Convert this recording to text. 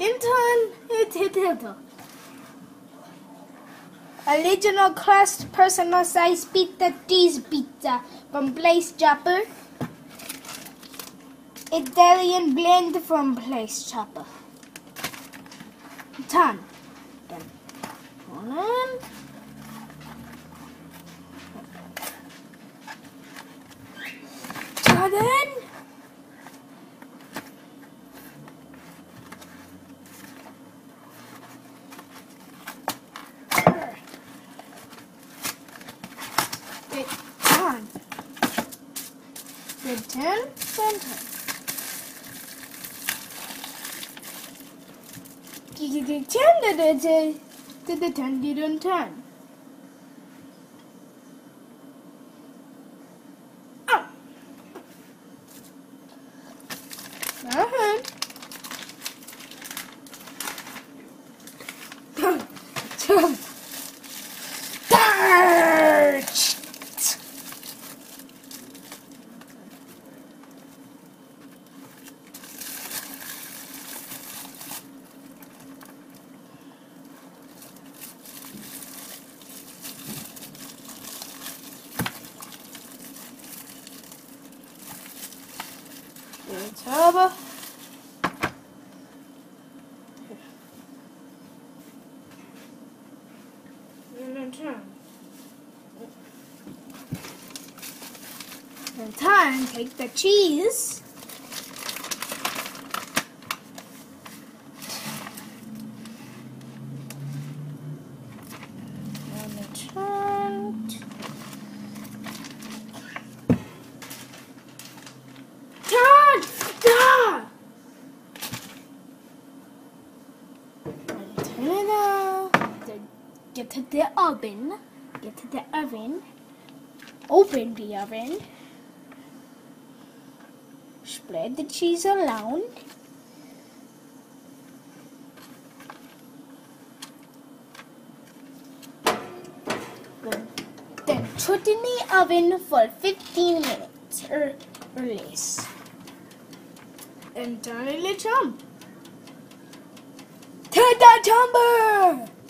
Then turn it. Original crust personal size pizza cheese pizza from Place Chopper. Italian blend from Place Chopper. Turn. Then on. Turn in. Turn. Then turn. Turn. Turbo. And turn, take the cheese. And turn. Turn! Turn it out. Get to the oven. Get to the oven. Open the oven. Spread the cheese around. Then put in the oven for 15 minutes or less. And turn it on. Turn the jumper!